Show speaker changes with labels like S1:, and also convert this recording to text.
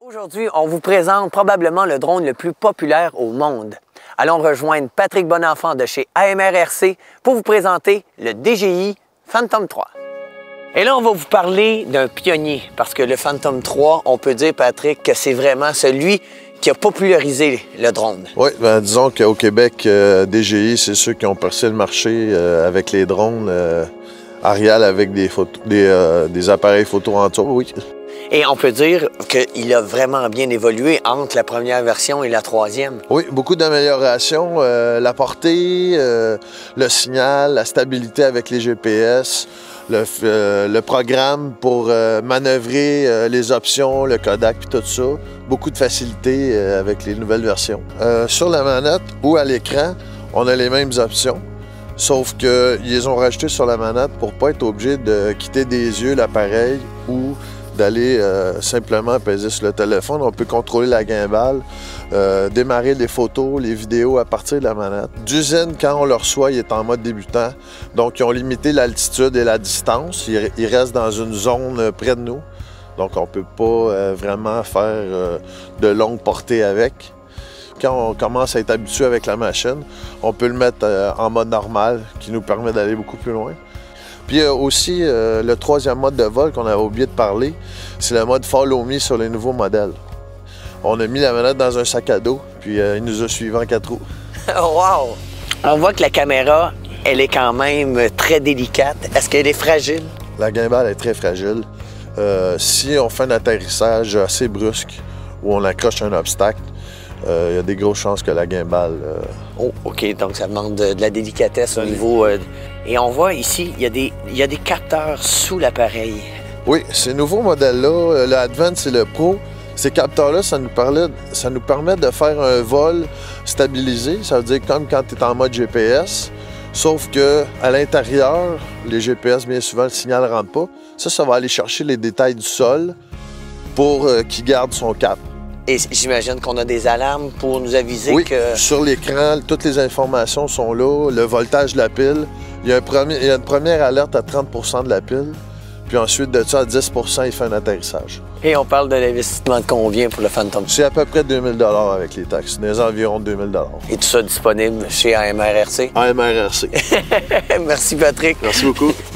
S1: Aujourd'hui, on vous présente probablement le drone le plus populaire au monde. Allons rejoindre Patrick Bonenfant de chez AMRRC pour vous présenter le DJI Phantom 3. Et là, on va vous parler d'un pionnier, parce que le Phantom 3, on peut dire, Patrick, que c'est vraiment celui qui a popularisé le drone.
S2: Oui, disons qu'au Québec, DJI, c'est ceux qui ont percé le marché avec les drones. Arial avec des appareils photo en tour, oui.
S1: Et on peut dire qu'il a vraiment bien évolué entre la première version et la troisième.
S2: Oui, beaucoup d'améliorations. La portée, le signal, la stabilité avec les GPS, le programme pour manœuvrer les options, le Kodak et tout ça. Beaucoup de facilité avec les nouvelles versions. Sur la manette ou à l'écran, on a les mêmes options. Sauf qu'ils ont rajouté sur la manette pour ne pas être obligé de quitter des yeux l'appareil ou d'aller simplement apaiser sur le téléphone. On peut contrôler la gimbal, démarrer les photos, les vidéos à partir de la manette. D'usine, quand on le reçoit, il est en mode débutant. Donc, ils ont limité l'altitude et la distance. Il reste dans une zone près de nous. Donc, on ne peut pas vraiment faire de longues portées avec. Quand on commence à être habitué avec la machine, on peut le mettre en mode normal, qui nous permet d'aller beaucoup plus loin. Puis aussi, le troisième mode de vol qu'on avait oublié de parler, c'est le mode Follow Me sur les nouveaux modèles. On a mis la manette dans un sac à dos, puis il nous a suivis en 4 roues.
S1: Wow! On voit que la caméra, elle est quand même très délicate. Est-ce qu'elle est fragile?
S2: La gimbal est très fragile. Si on fait un atterrissage assez brusque ou on accroche un obstacle, il y a des grosses chances que la gimbal...
S1: Oh, OK. Donc, ça demande de la délicatesse au niveau... Et on voit ici, il y a des capteurs sous l'appareil.
S2: Oui, ces nouveaux modèles-là, le Advance et le Pro, ces capteurs-là, ça nous permet de faire un vol stabilisé. Ça veut dire comme quand tu es en mode GPS, sauf qu'à l'intérieur, les GPS, bien souvent, le signal ne rentre pas. Ça va aller chercher les détails du sol pour qu'il garde son cap.
S1: Et j'imagine qu'on a des alarmes pour nous aviser que...
S2: Oui, sur l'écran, toutes les informations sont là, le voltage de la pile. Il y a une première alerte à 30 de la pile, puis ensuite de ça, à 10 il fait un atterrissage.
S1: Et on parle de l'investissement de combien pour le Phantom?
S2: C'est à peu près 2000 $ avec les taxes, des environs 2000 $.
S1: Et tout ça disponible chez AMRRC?
S2: AMRRC.
S1: Merci Patrick.
S2: Merci beaucoup.